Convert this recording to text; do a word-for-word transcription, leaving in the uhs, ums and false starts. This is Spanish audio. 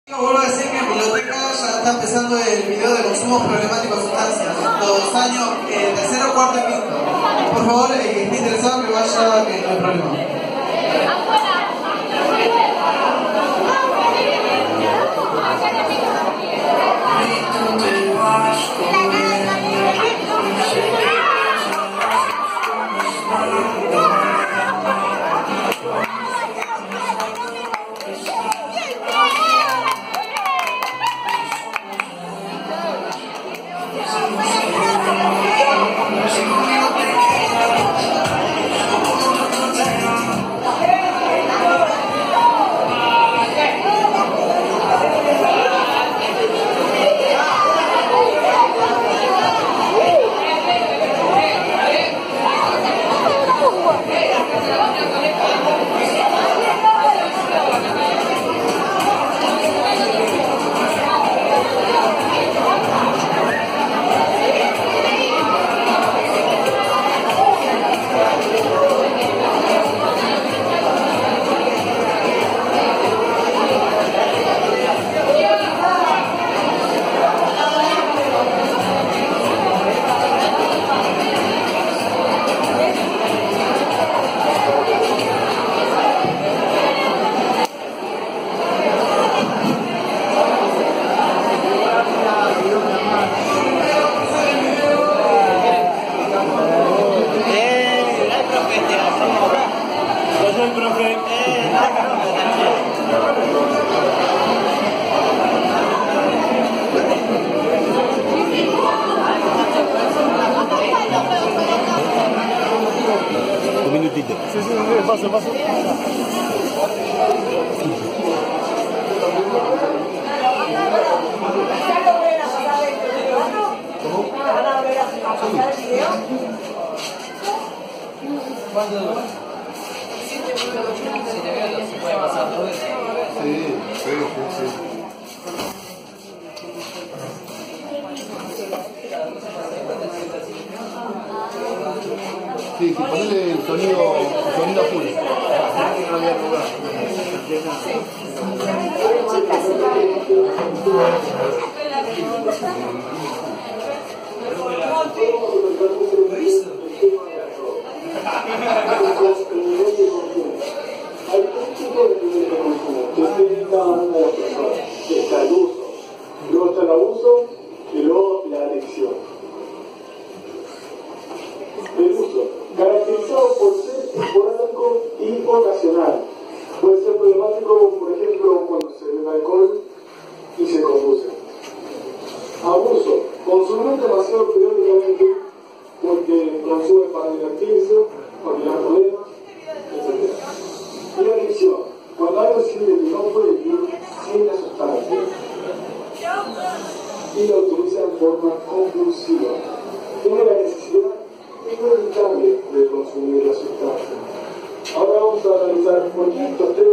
Vuelvo a decir que en biblioteca ya está empezando el video de consumos problemáticos de sustancias, los años eh, tercero, cuarto y quinto. Por favor, el que esté interesado que vaya, que no hay problema. Un minutito. Sí, sí, paso, paso. ¿Cuándo? Sí, sí, sí, sí. Sí, sí, ponele el sonido, el sonido a full. Está el uso, luego está el abuso y luego la adicción. El uso, caracterizado por ser esporádico y ocasional. Puede ser problemático, por ejemplo, cuando se bebe alcohol y se conduce. Abuso, consumir demasiado periódicamente porque consume para divertirse, para olvidar problemas, etcétera. Y la adicción, cuando alguien siente que no puede vivir sin la sustancia y la utiliza en forma compulsiva. Tiene la necesidad inevitable de consumir la sustancia. Ahora vamos a analizar por qué estos tres